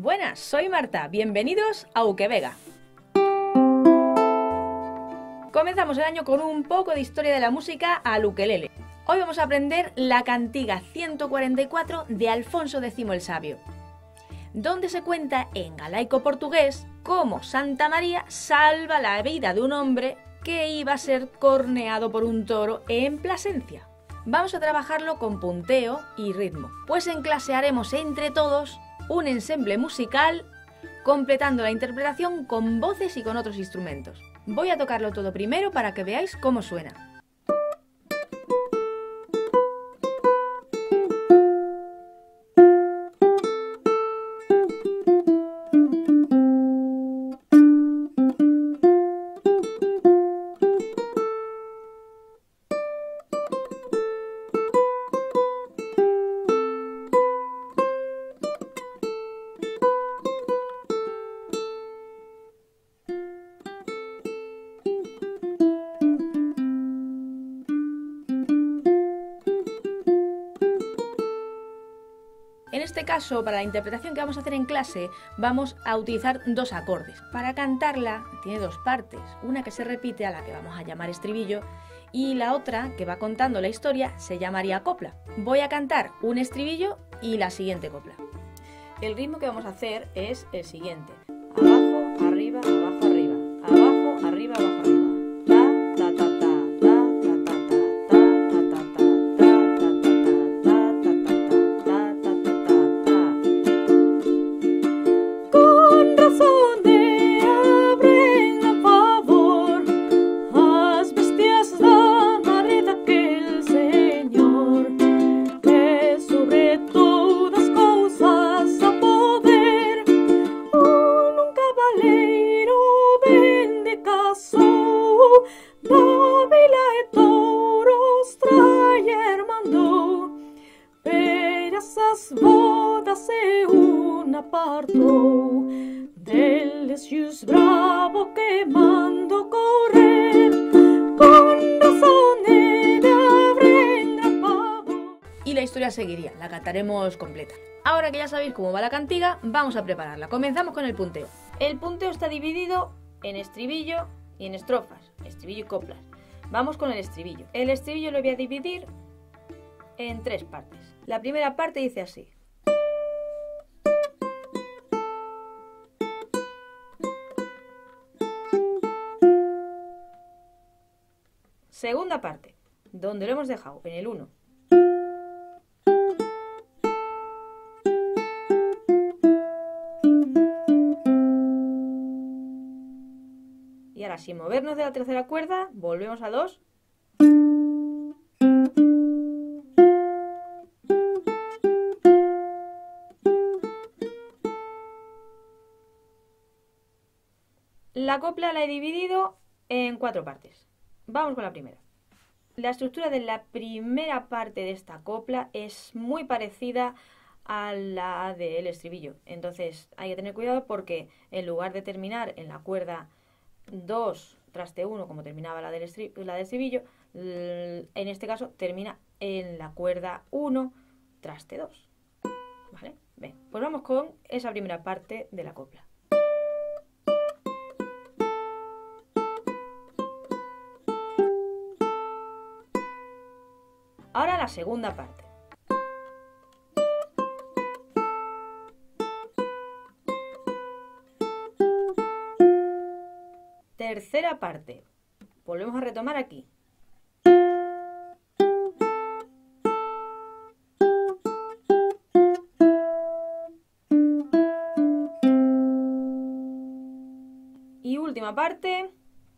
Buenas, soy Marta, bienvenidos a Ukevega. Comenzamos el año con un poco de historia de la música al ukelele. Hoy vamos a aprender la cantiga 144 de Alfonso X el Sabio, donde se cuenta en galaico portugués cómo Santa María salva la vida de un hombre que iba a ser corneado por un toro en Plasencia. Vamos a trabajarlo con punteo y ritmo, pues en clase haremos entre todos un ensemble musical completando la interpretación con voces y con otros instrumentos. Voy a tocarlo todo primero para que veáis cómo suena. En este caso, para la interpretación que vamos a hacer en clase, vamos a utilizar dos acordes. Para cantarla tiene dos partes, una que se repite a la que vamos a llamar estribillo y la otra, que va contando la historia, se llamaría copla. Voy a cantar un estribillo y la siguiente copla. El ritmo que vamos a hacer es el siguiente: abajo, arriba, abajo, arriba, abajo, arriba, abajo, arriba. Bodas se un apartó del Jesús bravo que mando correr con razones de haber pavo. Y la historia seguiría, la cantaremos completa. Ahora que ya sabéis cómo va la cantiga, vamos a prepararla. Comenzamos con el punteo. El punteo está dividido en estribillo y en estrofas, estribillo y coplas. Vamos con el estribillo. El estribillo lo voy a dividir en tres partes. La primera parte dice así: segunda parte, donde lo hemos dejado, en el 1. Y ahora, sin movernos de la tercera cuerda, volvemos a 2. La copla la he dividido en 4 partes. Vamos con la primera. La estructura de la primera parte de esta copla es muy parecida a la del estribillo. Entonces hay que tener cuidado porque en lugar de terminar en la cuerda 2 traste 1 como terminaba la del estribillo, en este caso termina en la cuerda 1 traste 2. ¿Vale? Bien, pues vamos con esa primera parte de la copla. Ahora la segunda parte. Tercera parte. Volvemos a retomar aquí. Y última parte.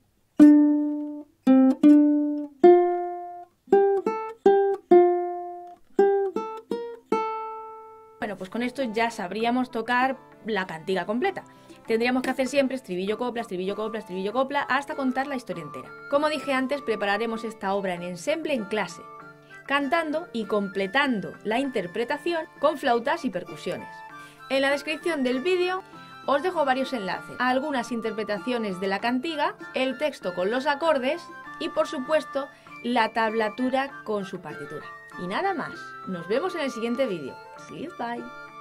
Bueno, pues con esto ya sabríamos tocar la cantiga completa. Tendríamos que hacer siempre estribillo, copla, estribillo, copla, estribillo, copla, hasta contar la historia entera. Como dije antes, prepararemos esta obra en ensemble en clase, cantando y completando la interpretación con flautas y percusiones. En la descripción del vídeo os dejo varios enlaces a algunas interpretaciones de la cantiga, el texto con los acordes y, por supuesto, la tablatura con su partitura. Y nada más, nos vemos en el siguiente vídeo. See you, bye.